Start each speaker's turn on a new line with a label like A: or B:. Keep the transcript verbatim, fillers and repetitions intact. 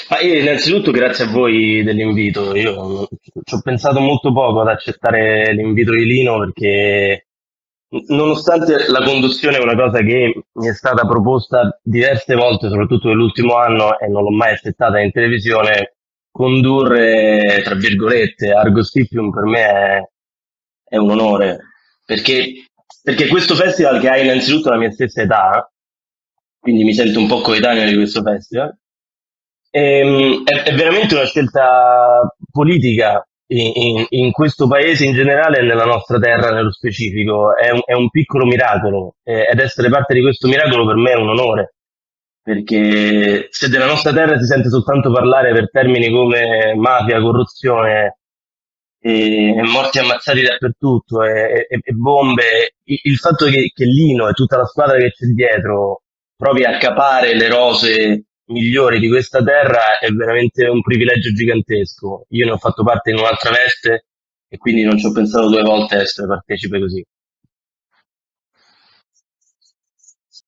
A: Ma io innanzitutto grazie a voi dell'invito. Io ci ho pensato molto poco ad accettare l'invito di Lino perché nonostante la conduzione è una cosa che mi è stata proposta diverse volte, soprattutto nell'ultimo anno, e non l'ho mai accettata in televisione, condurre, tra virgolette, Argo Stipium per me è, è un onore, perché, perché questo festival che ha innanzitutto la mia stessa età, quindi mi sento un po' coetaneo di questo festival, ehm, è, è veramente una scelta politica in, in- in questo paese in generale e nella nostra terra nello specifico. È un, è un piccolo miracolo eh, ed essere parte di questo miracolo per me è un onore, perché se della nostra terra si sente soltanto parlare per termini come mafia, corruzione e, e morti ammazzati dappertutto e, e- e bombe, il, il fatto che, che Lino e tutta la squadra che c'è dietro provi a capare le rose migliori di questa terra è veramente un privilegio gigantesco. Io ne ho fatto parte in un'altra veste e quindi non ci ho pensato due volte a essere partecipe così.